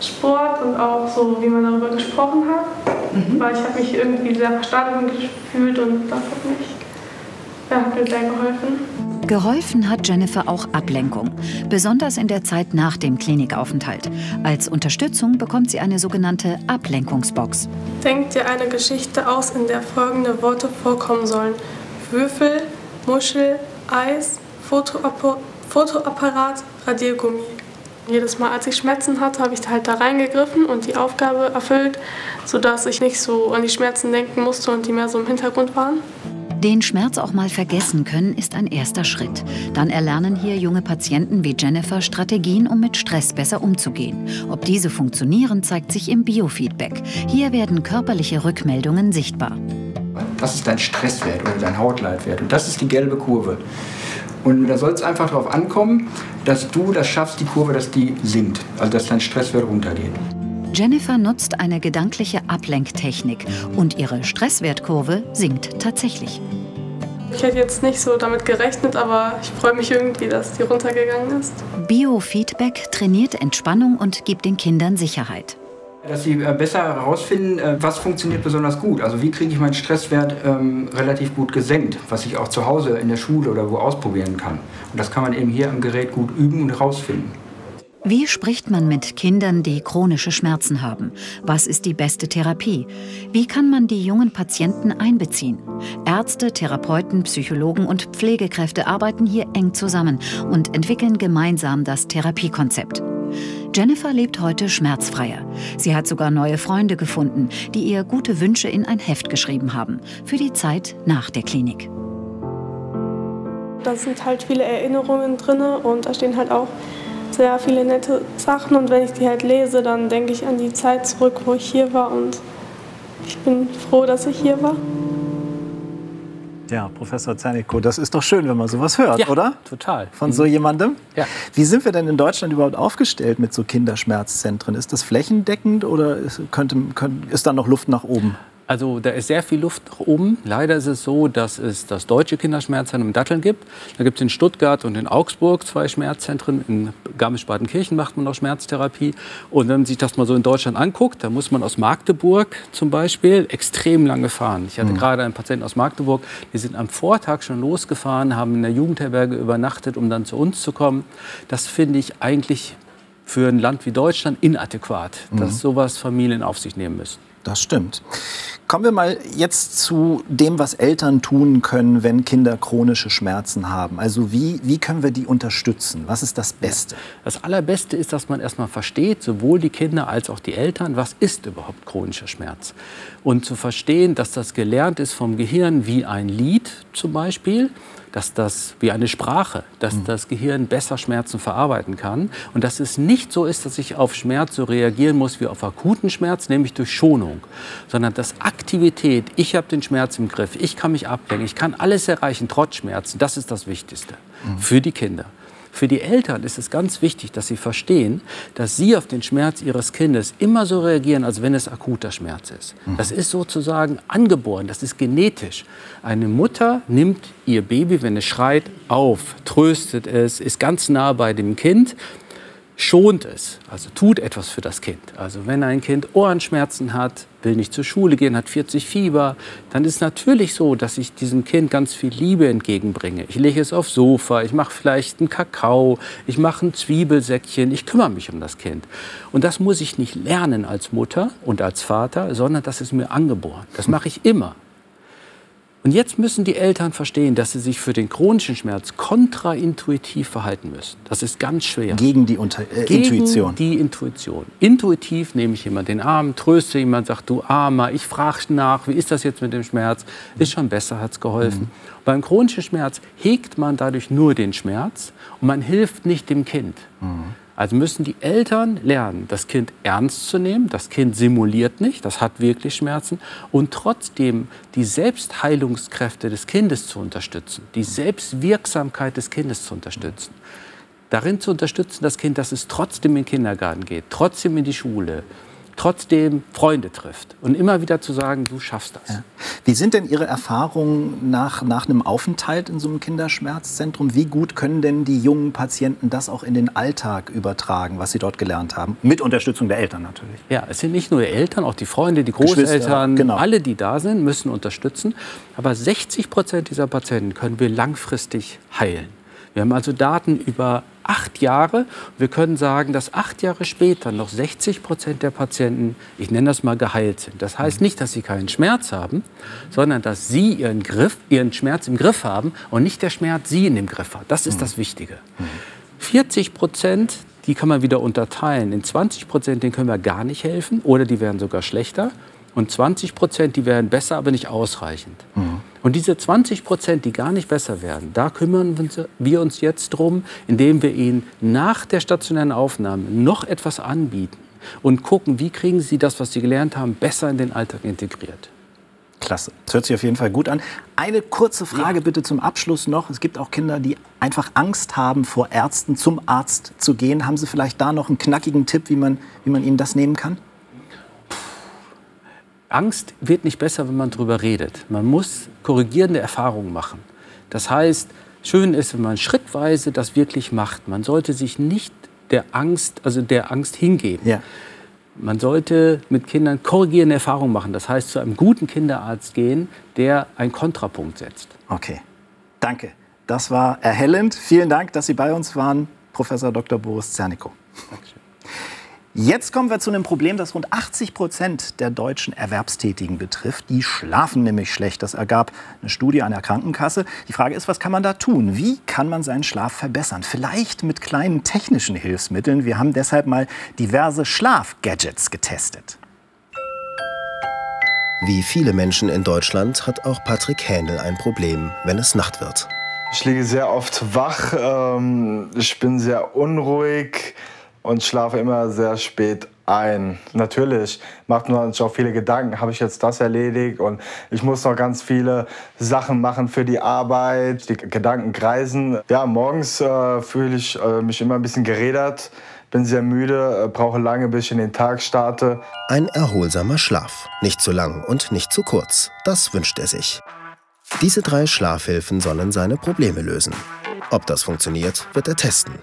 Sport und auch so, wie man darüber gesprochen hat. Weil ich habe mich irgendwie sehr verstanden gefühlt und das hat mir sehr geholfen.
Geholfen hat Jennifer auch Ablenkung, besonders in der Zeit nach dem Klinikaufenthalt. Als Unterstützung bekommt sie eine sogenannte Ablenkungsbox.
Denk dir eine Geschichte aus, in der folgende Worte vorkommen sollen: Würfel, Muschel, Eis, Fotoapparat, Radiergummi. Jedes Mal, als ich Schmerzen hatte, habe ich halt da reingegriffen und die Aufgabe erfüllt, sodass ich nicht so an die Schmerzen denken musste und die mehr so im Hintergrund waren.
Den Schmerz auch mal vergessen können, ist ein erster Schritt. Dann erlernen hier junge Patienten wie Jennifer Strategien, um mit Stress besser umzugehen. Ob diese funktionieren, zeigt sich im Biofeedback. Hier werden körperliche Rückmeldungen sichtbar.
Was ist dein Stresswert oder dein Hautleitwert? Und das ist die gelbe Kurve. Und da soll es einfach darauf ankommen, dass du das schaffst, die Kurve, dass die sinkt. Also dass dein Stresswert runtergeht.
Jennifer nutzt eine gedankliche Ablenktechnik und ihre Stresswertkurve sinkt tatsächlich.
Ich hätte jetzt nicht so damit gerechnet, aber ich freue mich irgendwie, dass die runtergegangen ist.
Biofeedback trainiert Entspannung und gibt den Kindern Sicherheit.
Dass sie besser herausfinden, was funktioniert besonders gut. Also wie kriege ich meinen Stresswert relativ gut gesenkt, was ich auch zu Hause in der Schule oder wo ausprobieren kann. Und das kann man eben hier am Gerät gut üben und herausfinden.
Wie spricht man mit Kindern, die chronische Schmerzen haben? Was ist die beste Therapie? Wie kann man die jungen Patienten einbeziehen? Ärzte, Therapeuten, Psychologen und Pflegekräfte arbeiten hier eng zusammen und entwickeln gemeinsam das Therapiekonzept. Jennifer lebt heute schmerzfreier. Sie hat sogar neue Freunde gefunden, die ihr gute Wünsche in ein Heft geschrieben haben, für die Zeit nach der Klinik.
Da sind halt viele Erinnerungen drin und da stehen halt auch sehr viele nette Sachen. Und wenn ich die halt lese, dann denke ich an die Zeit zurück, wo ich hier war. Und ich bin froh, dass ich hier war.
Ja, Professor Zernikow, das ist doch schön, wenn man sowas hört, ja, oder?
Total.
Von so jemandem?
Ja.
Wie sind wir denn in Deutschland überhaupt aufgestellt mit so Kinderschmerzzentren? Ist das flächendeckend oder ist da noch Luft nach oben?
Also da ist sehr viel Luft nach oben. Leider ist es so, dass es das Deutsche Kinderschmerzzentrum in Datteln gibt. Da gibt es in Stuttgart und in Augsburg 2 Schmerzzentren. In Garmisch-Partenkirchen macht man noch Schmerztherapie. Und wenn man sich das mal so in Deutschland anguckt, dann muss man aus Magdeburg zum Beispiel extrem lange fahren. Ich hatte gerade einen Patienten aus Magdeburg, die sind am Vortag schon losgefahren, haben in der Jugendherberge übernachtet, um dann zu uns zu kommen. Das finde ich eigentlich für ein Land wie Deutschland inadäquat, dass sowas Familien auf sich nehmen müssen.
Das stimmt. Kommen wir mal jetzt zu dem, was Eltern tun können, wenn Kinder chronische Schmerzen haben. Also wie können wir die unterstützen? Was ist das Beste?
Das Allerbeste ist, dass man erstmal versteht, sowohl die Kinder als auch die Eltern, was ist überhaupt chronischer Schmerz. Und zu verstehen, dass das gelernt ist vom Gehirn wie ein Lied zum Beispiel, dass das wie eine Sprache, dass das Gehirn besser Schmerzen verarbeiten kann und dass es nicht so ist, dass ich auf Schmerz so reagieren muss wie auf akuten Schmerz, nämlich durch Schonung, sondern dass Aktivität, ich habe den Schmerz im Griff, ich kann mich ablenken, ich kann alles erreichen trotz Schmerzen, das ist das Wichtigste für die Kinder. Für die Eltern ist es ganz wichtig, dass sie verstehen, dass sie auf den Schmerz ihres Kindes immer so reagieren, als wenn es akuter Schmerz ist. Das ist sozusagen angeboren, das ist genetisch. Eine Mutter nimmt ihr Baby, wenn es schreit, auf, tröstet es, ist ganz nah bei dem Kind, schont es, also tut etwas für das Kind. Also wenn ein Kind Ohrenschmerzen hat, will nicht zur Schule gehen, hat 40 Fieber, dann ist natürlich so, dass ich diesem Kind ganz viel Liebe entgegenbringe. Ich lege es aufs Sofa, ich mache vielleicht einen Kakao, ich mache ein Zwiebelsäckchen, ich kümmere mich um das Kind. Und das muss ich nicht lernen als Mutter und als Vater, sondern das ist mir angeboren. Das mache ich immer. Und jetzt müssen die Eltern verstehen, dass sie sich für den chronischen Schmerz kontraintuitiv verhalten müssen. Das ist ganz schwer.
Gegen die Intuition.
Gegen die Intuition. Intuitiv nehme ich jemand den Arm, tröste jemand, sage, du Armer, ich frage nach, wie ist das jetzt mit dem Schmerz? Ist schon besser, hat es geholfen. Beim chronischen Schmerz hegt man dadurch nur den Schmerz und man hilft nicht dem Kind. Also müssen die Eltern lernen, das Kind ernst zu nehmen. Das Kind simuliert nicht, das hat wirklich Schmerzen. Und trotzdem die Selbstheilungskräfte des Kindes zu unterstützen, die Selbstwirksamkeit des Kindes zu unterstützen. Darin zu unterstützen, das Kind, dass es trotzdem in den Kindergarten geht, trotzdem in die Schule, trotzdem Freunde trifft. Und immer wieder zu sagen, du schaffst das.
Ja. Wie sind denn Ihre Erfahrungen nach einem Aufenthalt in so einem Kinderschmerzzentrum? Wie gut können denn die jungen Patienten das auch in den Alltag übertragen, was sie dort gelernt haben? Mit Unterstützung der Eltern natürlich.
Ja, es sind nicht nur die Eltern, auch die Freunde, die Großeltern,
genau.
Alle, die da sind, müssen unterstützen. Aber 60% dieser Patienten können wir langfristig heilen. Wir haben also Daten über 8 Jahre. Wir können sagen, dass 8 Jahre später noch 60% der Patienten, ich nenne das mal, geheilt sind. Das heißt nicht, dass sie keinen Schmerz haben, sondern dass sie ihren Schmerz im Griff haben und nicht der Schmerz sie in dem Griff hat. Das ist das Wichtige. 40%, die kann man wieder unterteilen. In 20%, denen können wir gar nicht helfen oder die werden sogar schlechter. Und 20%, die werden besser, aber nicht ausreichend. Und diese 20%, die gar nicht besser werden, da kümmern wir uns jetzt drum, indem wir ihnen nach der stationären Aufnahme noch etwas anbieten und gucken, wie kriegen sie das, was sie gelernt haben, besser in den Alltag integriert.
Klasse. Das hört sich auf jeden Fall gut an. Eine kurze Frage bitte zum Abschluss noch. Es gibt auch Kinder, die einfach Angst haben, vor Ärzten zum Arzt zu gehen. Haben Sie vielleicht da noch einen knackigen Tipp, wie man ihnen das nehmen kann?
Angst wird nicht besser, wenn man darüber redet. Man muss korrigierende Erfahrungen machen. Das heißt, schön ist, wenn man schrittweise das wirklich macht. Man sollte sich nicht der Angst hingeben.
Ja.
Man sollte mit Kindern korrigierende Erfahrungen machen. Das heißt, zu einem guten Kinderarzt gehen, der einen Kontrapunkt setzt.
Okay, danke. Das war erhellend. Vielen Dank, dass Sie bei uns waren, Professor Dr. Boris Zernikow.
Dankeschön.
Jetzt kommen wir zu einem Problem, das rund 80% der deutschen Erwerbstätigen betrifft. Die schlafen nämlich schlecht. Das ergab eine Studie einer Krankenkasse. Die Frage ist, was kann man da tun? Wie kann man seinen Schlaf verbessern? Vielleicht mit kleinen technischen Hilfsmitteln. Wir haben deshalb mal diverse Schlafgadgets getestet.
Wie viele Menschen in Deutschland hat auch Patrick Hähnel ein Problem, wenn es Nacht wird.
Ich liege sehr oft wach, ich bin sehr unruhig und schlafe immer sehr spät ein. Natürlich macht man sich auch viele Gedanken, habe ich jetzt das erledigt und ich muss noch ganz viele Sachen machen für die Arbeit. Die Gedanken kreisen. Ja, morgens fühle ich mich immer ein bisschen gerädert, bin sehr müde, brauche lange, bis ich in den Tag starte.
Ein erholsamer Schlaf. Nicht zu lang und nicht zu kurz. Das wünscht er sich. Diese 3 Schlafhilfen sollen seine Probleme lösen. Ob das funktioniert, wird er testen.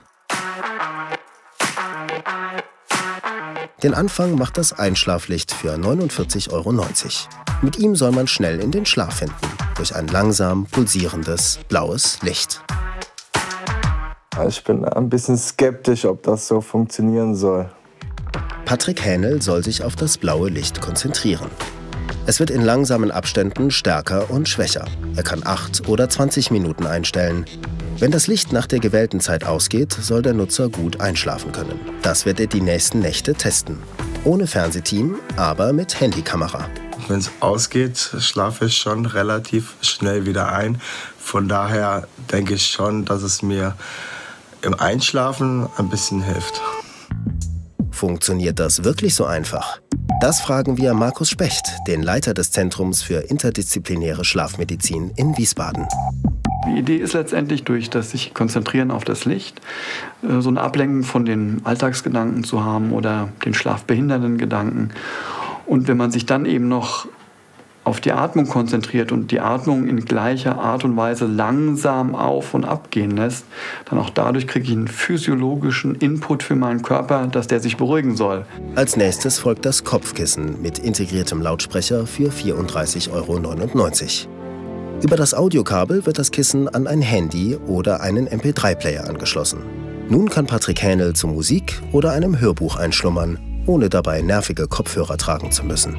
Den Anfang macht das Einschlaflicht für 49,90 €. Mit ihm soll man schnell in den Schlaf finden, durch ein langsam pulsierendes blaues Licht.
Ich bin ein bisschen skeptisch, ob das so funktionieren soll.
Patrick Hähnel soll sich auf das blaue Licht konzentrieren. Es wird in langsamen Abständen stärker und schwächer. Er kann 8 oder 20 Minuten einstellen. Wenn das Licht nach der gewählten Zeit ausgeht, soll der Nutzer gut einschlafen können. Das wird er die nächsten Nächte testen. Ohne Fernsehteam, aber mit Handykamera.
Wenn es ausgeht, schlafe ich schon relativ schnell wieder ein. Von daher denke ich schon, dass es mir im Einschlafen ein bisschen hilft.
Funktioniert das wirklich so einfach? Das fragen wir Markus Specht, den Leiter des Zentrums für interdisziplinäre Schlafmedizin in Wiesbaden.
Die Idee ist letztendlich, durch das sich konzentrieren auf das Licht, so eine Ablenkung von den Alltagsgedanken zu haben oder den schlafbehindernden Gedanken. Und wenn man sich dann eben noch auf die Atmung konzentriert und die Atmung in gleicher Art und Weise langsam auf- und abgehen lässt, dann auch dadurch kriege ich einen physiologischen Input für meinen Körper, dass der sich beruhigen soll.
Als nächstes folgt das Kopfkissen mit integriertem Lautsprecher für 34,99 €. Über das Audiokabel wird das Kissen an ein Handy oder einen MP3-Player angeschlossen. Nun kann Patrick Hähnel zu Musik oder einem Hörbuch einschlummern, ohne dabei nervige Kopfhörer tragen zu müssen.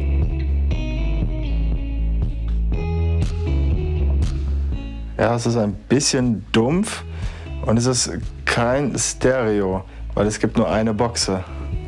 Ja, es ist ein bisschen dumpf und es ist kein Stereo, weil es gibt nur eine Boxe.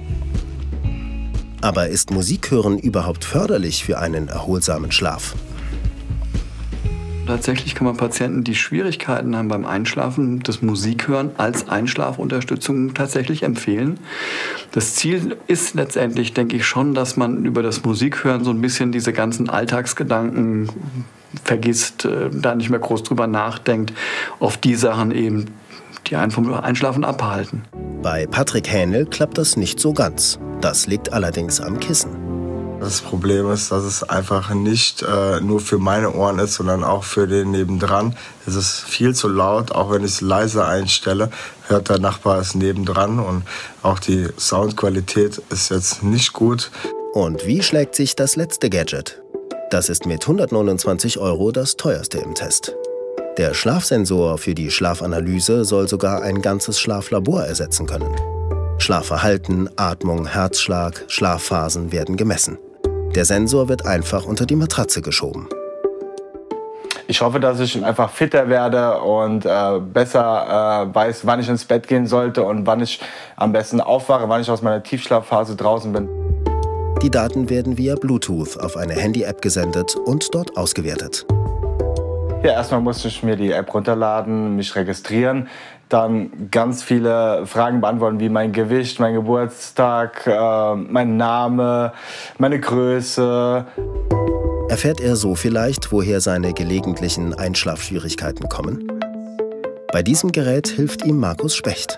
Aber ist Musikhören überhaupt förderlich für einen erholsamen Schlaf?
Tatsächlich kann man Patienten, die Schwierigkeiten haben beim Einschlafen, das Musikhören als Einschlafunterstützung tatsächlich empfehlen. Das Ziel ist letztendlich, denke ich, schon, dass man über das Musikhören so ein bisschen diese ganzen Alltagsgedanken vergisst, da nicht mehr groß drüber nachdenkt, auf die Sachen eben die einen vom Einschlafen abhalten.
Bei Patrick Hähnel klappt das nicht so ganz. Das liegt allerdings am Kissen.
Das Problem ist, dass es einfach nicht nur für meine Ohren ist, sondern auch für den nebendran. Es ist viel zu laut, auch wenn ich es leise einstelle, hört der Nachbar es nebendran und auch die Soundqualität ist jetzt nicht gut.
Und wie schlägt sich das letzte Gadget? Das ist mit 129 € das teuerste im Test. Der Schlafsensor für die Schlafanalyse soll sogar ein ganzes Schlaflabor ersetzen können. Schlafverhalten, Atmung, Herzschlag, Schlafphasen werden gemessen. Der Sensor wird einfach unter die Matratze geschoben.
Ich hoffe, dass ich einfach fitter werde und besser weiß, wann ich ins Bett gehen sollte und wann ich am besten aufwache, wann ich aus meiner Tiefschlafphase draußen bin.
Die Daten werden via Bluetooth auf eine Handy-App gesendet und dort ausgewertet.
Ja, erstmal musste ich mir die App runterladen, mich registrieren, dann ganz viele Fragen beantworten, wie mein Gewicht, mein Geburtstag, mein Name, meine Größe.
Erfährt er so vielleicht, woher seine gelegentlichen Einschlafschwierigkeiten kommen? Bei diesem Gerät hilft ihm Markus Specht.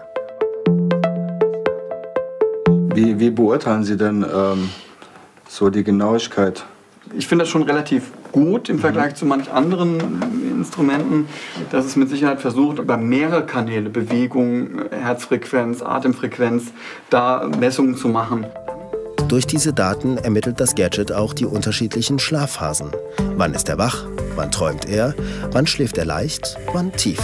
Wie beurteilen Sie denn so die Genauigkeit?
Ich finde das schon relativ gut im Vergleich zu manch anderen Instrumenten, dass es mit Sicherheit versucht, über mehrere Kanäle, Bewegung, Herzfrequenz, Atemfrequenz, da Messungen zu machen.
Durch diese Daten ermittelt das Gadget auch die unterschiedlichen Schlafphasen. Wann ist er wach? Wann träumt er? Wann schläft er leicht? Wann tief?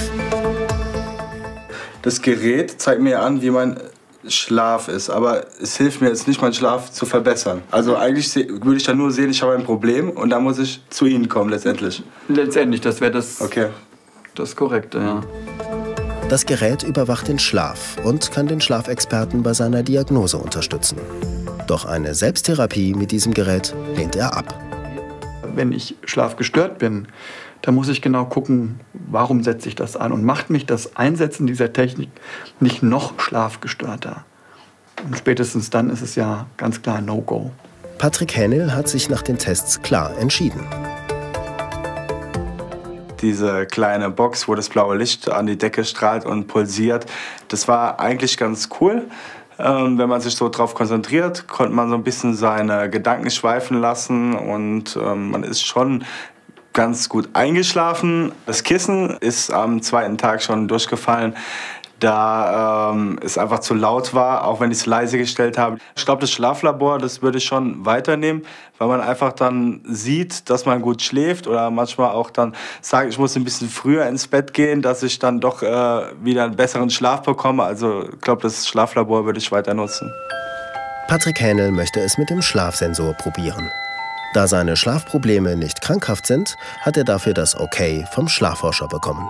Das Gerät zeigt mir an, wie mein Schlaf ist, aber es hilft mir jetzt nicht, meinen Schlaf zu verbessern. Also eigentlich würde ich dann nur sehen, ich habe ein Problem und dann muss ich zu Ihnen kommen letztendlich.
Letztendlich, das wäre das Korrekte, ja.
Das Gerät überwacht den Schlaf und kann den Schlafexperten bei seiner Diagnose unterstützen. Doch eine Selbsttherapie mit diesem Gerät lehnt er ab.
Wenn ich schlafgestört bin, da muss ich genau gucken, warum setze ich das ein und macht mich das Einsetzen dieser Technik nicht noch schlafgestörter. Und spätestens dann ist es ja ganz klar No-Go.
Patrick Hähnel hat sich nach den Tests klar entschieden.
Diese kleine Box, wo das blaue Licht an die Decke strahlt und pulsiert, das war eigentlich ganz cool. Wenn man sich so darauf konzentriert, konnte man so ein bisschen seine Gedanken schweifen lassen und man ist schon ganz gut eingeschlafen. Das Kissen ist am zweiten Tag schon durchgefallen, da es einfach zu laut war, auch wenn ich es leise gestellt habe. Ich glaube, das Schlaflabor, das würde ich schon weiternehmen, weil man einfach dann sieht, dass man gut schläft oder manchmal auch dann sagt, ich muss ein bisschen früher ins Bett gehen, dass ich dann doch wieder einen besseren Schlaf bekomme. Also ich glaube, das Schlaflabor würde ich weiter nutzen.
Patrick Hähnel möchte es mit dem Schlafsensor probieren. Da seine Schlafprobleme nicht krankhaft sind, hat er dafür das Okay vom Schlafforscher bekommen.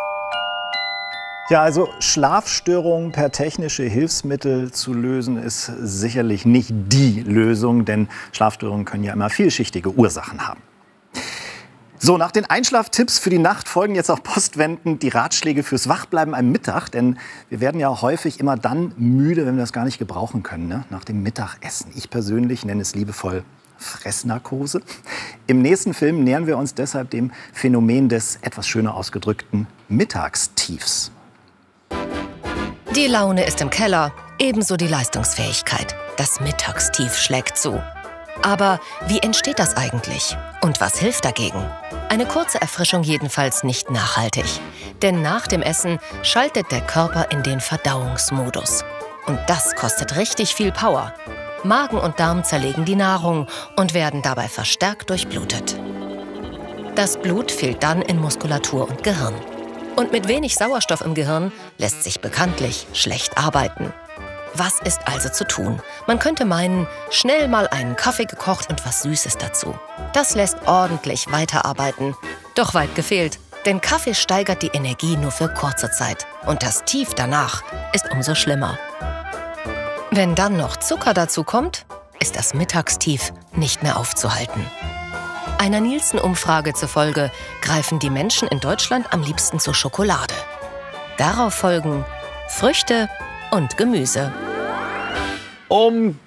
Ja, also Schlafstörungen per technische Hilfsmittel zu lösen, ist sicherlich nicht die Lösung, denn Schlafstörungen können ja immer vielschichtige Ursachen haben. So, nach den Einschlaftipps für die Nacht folgen jetzt auch postwendend die Ratschläge fürs Wachbleiben am Mittag. Denn wir werden ja häufig immer dann müde, wenn wir das gar nicht gebrauchen können, ne? Nach dem Mittagessen. Ich persönlich nenne es liebevoll Fressnarkose. Im nächsten Film nähern wir uns deshalb dem Phänomen des etwas schöner ausgedrückten Mittagstiefs.
Die Laune ist im Keller, ebenso die Leistungsfähigkeit. Das Mittagstief schlägt zu. Aber wie entsteht das eigentlich? Und was hilft dagegen? Eine kurze Erfrischung jedenfalls nicht nachhaltig. Denn nach dem Essen schaltet der Körper in den Verdauungsmodus. Und das kostet richtig viel Power. Magen und Darm zerlegen die Nahrung und werden dabei verstärkt durchblutet. Das Blut fehlt dann in Muskulatur und Gehirn. Und mit wenig Sauerstoff im Gehirn lässt sich bekanntlich schlecht arbeiten. Was ist also zu tun? Man könnte meinen, schnell mal einen Kaffee gekocht und was Süßes dazu. Das lässt ordentlich weiterarbeiten. Doch weit gefehlt, denn Kaffee steigert die Energie nur für kurze Zeit. Und das Tief danach ist umso schlimmer. Wenn dann noch Zucker dazu kommt, ist das Mittagstief nicht mehr aufzuhalten. Einer Nielsen-Umfrage zufolge greifen die Menschen in Deutschland am liebsten zur Schokolade. Darauf folgen Früchte und Gemüse.
Um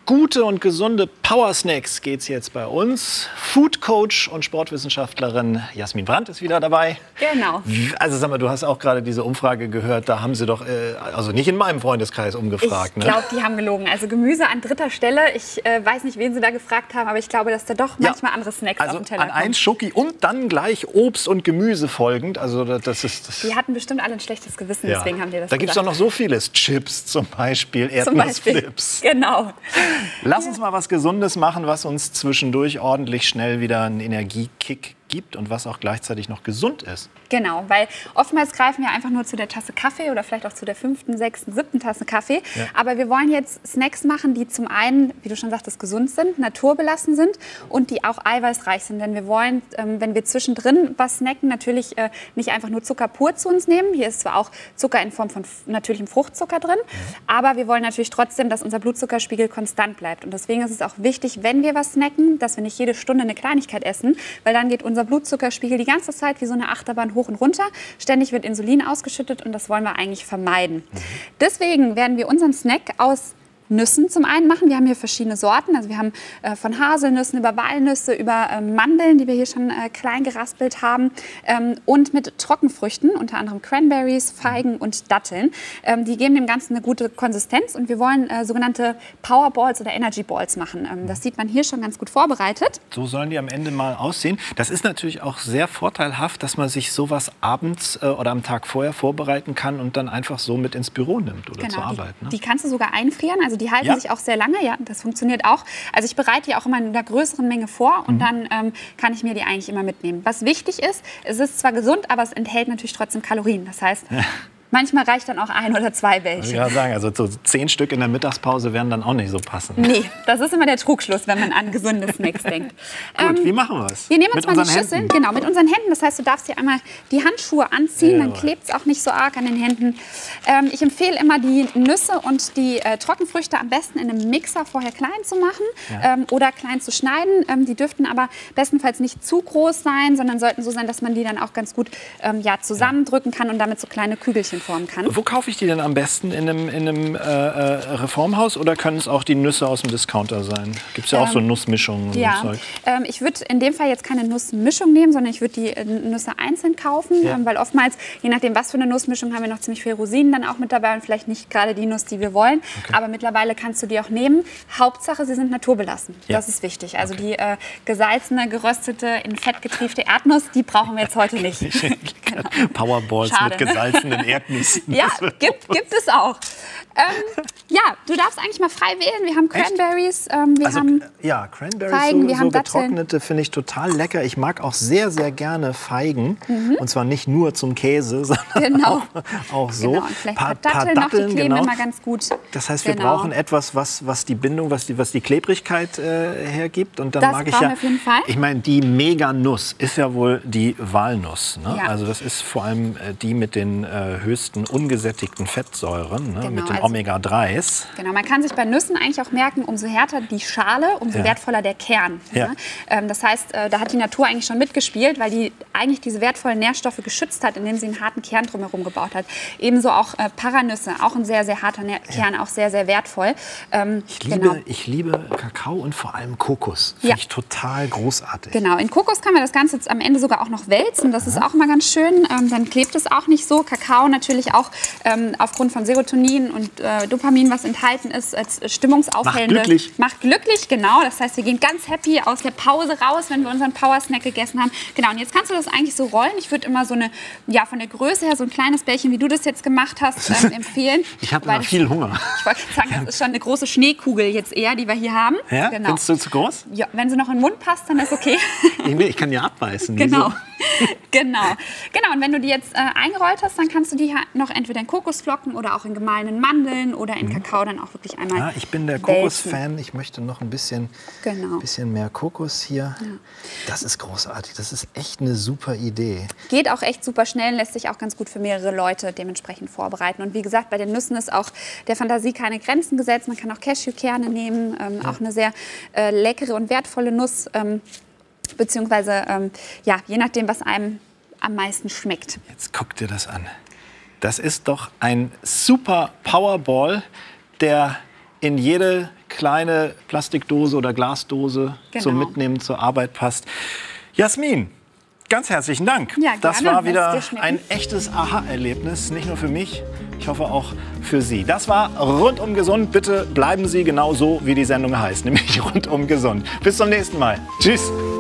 gute und gesunde Power-Snacks geht's jetzt bei uns. Food Coach und Sportwissenschaftlerin Jasmin Brandt ist wieder dabei.
Genau.
Also sag mal, du hast auch gerade diese Umfrage gehört. Da haben sie doch, also nicht in meinem Freundeskreis umgefragt.
Ich glaube, die haben gelogen. Also Gemüse an 3. Stelle. Ich weiß nicht, wen sie da gefragt haben, aber ich glaube, dass da doch manchmal andere Snacks auf dem Teller kommen.
Also an 1 Schoki und dann gleich Obst und Gemüse folgend. Also das ist...
Die hatten bestimmt alle ein schlechtes Gewissen, deswegen haben die das
Da gibt es doch noch so vieles. Chips zum Beispiel, Erdnussflips.
Genau.
Lass uns mal was Gesundes machen, was uns zwischendurch ordentlich schnell wieder einen Energiekick gibt und was auch gleichzeitig noch gesund ist.
Genau, weil oftmals greifen wir einfach nur zu der Tasse Kaffee oder vielleicht auch zu der 5., 6., 7. Tasse Kaffee. Ja. Aber wir wollen jetzt Snacks machen, die zum einen, wie du schon sagtest, gesund sind, naturbelassen sind und die auch eiweißreich sind. Denn wir wollen, wenn wir zwischendrin was snacken, natürlich nicht einfach nur Zucker pur zu uns nehmen. Hier ist zwar auch Zucker in Form von natürlichem Fruchtzucker drin, aber wir wollen natürlich trotzdem, dass unser Blutzuckerspiegel konstant bleibt. Und deswegen ist es auch wichtig, wenn wir was snacken, dass wir nicht jede Stunde eine Kleinigkeit essen, weil dann geht unser Blutzuckerspiegel die ganze Zeit wie so eine Achterbahn hoch und runter. Ständig wird Insulin ausgeschüttet und das wollen wir eigentlich vermeiden. Deswegen werden wir unseren Snack aus Nüssen zum einen machen. Wir haben hier verschiedene Sorten. Also wir haben von Haselnüssen über Walnüsse, über Mandeln, die wir hier schon klein geraspelt haben. Und mit Trockenfrüchten, unter anderem Cranberries, Feigen und Datteln. Die geben dem Ganzen eine gute Konsistenz. Und wir wollen sogenannte Powerballs oder Energy Balls machen. Das sieht man hier schon ganz gut vorbereitet.
So sollen die am Ende mal aussehen. Das ist natürlich auch sehr vorteilhaft, dass man sich sowas abends oder am Tag vorher vorbereiten kann und dann einfach so mit ins Büro nimmt oder zur Arbeit. Ne?
Die kannst du sogar einfrieren. Also die halten sich auch sehr lange, ja, das funktioniert auch. Also ich bereite die auch immer in einer größeren Menge vor und dann kann ich mir die eigentlich immer mitnehmen. Was wichtig ist, es ist zwar gesund, aber es enthält natürlich trotzdem Kalorien. Das heißt, manchmal reicht dann auch 1 oder 2 welche.
Ich kann sagen, also so 10 Stück in der Mittagspause werden dann auch nicht so passen.
Nee, das ist immer der Trugschluss, wenn man an gesunde Snacks denkt.
Gut, wie machen wir es?
Wir nehmen uns mal die Schüssel, genau, mit unseren Händen. Das heißt, du darfst dir einmal die Handschuhe anziehen, dann klebt es auch nicht so arg an den Händen. Ich empfehle immer, die Nüsse und die Trockenfrüchte am besten in einem Mixer vorher klein zu machen oder klein zu schneiden. Die dürften aber bestenfalls nicht zu groß sein, sondern sollten so sein, dass man die dann auch ganz gut zusammendrücken kann und damit so kleine Kügelchen formen kann.
Wo kaufe ich die denn am besten? In einem Reformhaus oder können es auch die Nüsse aus dem Discounter sein? Gibt es ja auch so Nussmischungen und so Zeug.
Ich würde in dem Fall jetzt keine Nussmischung nehmen, sondern ich würde die Nüsse einzeln kaufen, weil oftmals, je nachdem was für eine Nussmischung, haben wir noch ziemlich viel Rosinen dann auch mit dabei und vielleicht nicht gerade die Nuss, die wir wollen. Aber mittlerweile kannst du die auch nehmen. Hauptsache, sie sind naturbelassen. Das ist wichtig. Also die gesalzene, geröstete, in Fett getriefte Erdnuss, die brauchen wir jetzt heute nicht.
Genau. Powerballs mit gesalzenen Erdnüssen.
Ja, gibt es auch. Ja, du darfst eigentlich mal frei wählen. Wir haben Cranberries, wir haben
Cranberries,
Feigen, wir haben
getrocknete finde ich total lecker. Ich mag auch sehr, sehr gerne Feigen. Und zwar nicht nur zum Käse, sondern auch so.
Genau. Und vielleicht ein paar Datteln, die kleben immer ganz gut.
Das heißt, wir brauchen etwas, was die Bindung, was die Klebrigkeit hergibt. Und dann
das
mag ich
brauchen wir auf jeden Fall.
Ich meine, die Meganuss ist ja wohl die Walnuss. Ne?
Ja.
Also das ist vor allem die mit den höchsten ungesättigten Fettsäuren, ne? Mit den Omega-3s.
Genau, man kann sich bei Nüssen eigentlich auch merken, umso härter die Schale, umso wertvoller der Kern.
Ja.
Das heißt, da hat die Natur eigentlich schon mitgespielt, weil die eigentlich diese wertvollen Nährstoffe geschützt hat, indem sie einen harten Kern drumherum gebaut hat. Ebenso auch Paranüsse, auch ein sehr, sehr harter Kern, auch sehr, sehr wertvoll.
Ich liebe Kakao und vor allem Kokos. Finde ich total großartig.
Genau, in Kokos kann man das Ganze jetzt am Ende sogar auch noch wälzen. Das ist auch mal ganz schön. Dann klebt es auch nicht so. Kakao natürlich auch aufgrund von Serotonin und Dopamin, was enthalten ist, als stimmungsaufhellende. Macht glücklich, genau. Das heißt, wir gehen ganz happy aus der Pause raus, wenn wir unseren Power-Snack gegessen haben. Genau, und jetzt kannst du das eigentlich so rollen. Ich würde immer so eine, von der Größe her, so ein kleines Bällchen, wie du das jetzt gemacht hast, empfehlen.
Ich habe immer viel Hunger.
Ich wollte sagen, das ist schon eine große Schneekugel jetzt eher, die wir hier haben.
Ja? Genau. Findest du zu groß?
Ja, wenn sie noch in den Mund passt, dann ist okay.
Ich kann ja abbeißen.
Genau. Genau. Und wenn du die jetzt eingerollt hast, dann kannst du die noch entweder in Kokosflocken oder auch in gemahlenen Mandeln oder in Kakao dann auch wirklich einmal
Ja, ich bin der Kokos-Fan. Ich möchte noch ein bisschen mehr Kokos hier. Ja. Das ist großartig. Das ist echt eine super Idee.
Geht auch echt super schnell, lässt sich auch ganz gut für mehrere Leute dementsprechend vorbereiten. Und wie gesagt, bei den Nüssen ist auch der Fantasie keine Grenzen gesetzt. Man kann auch Cashewkerne nehmen, auch eine sehr leckere und wertvolle Nuss. Beziehungsweise, je nachdem, was einem am meisten schmeckt.
Jetzt guck dir das an. Das ist doch ein super Powerball, der in jede kleine Plastikdose oder Glasdose zum Mitnehmen zur Arbeit passt. Jasmin, ganz herzlichen Dank.
Ja, gerne.
Das war wieder ein echtes Aha-Erlebnis, nicht nur für mich, ich hoffe auch für Sie. Das war Rundum Gesund. Bitte bleiben Sie genau so, wie die Sendung heißt, nämlich Rundum Gesund. Bis zum nächsten Mal. Tschüss.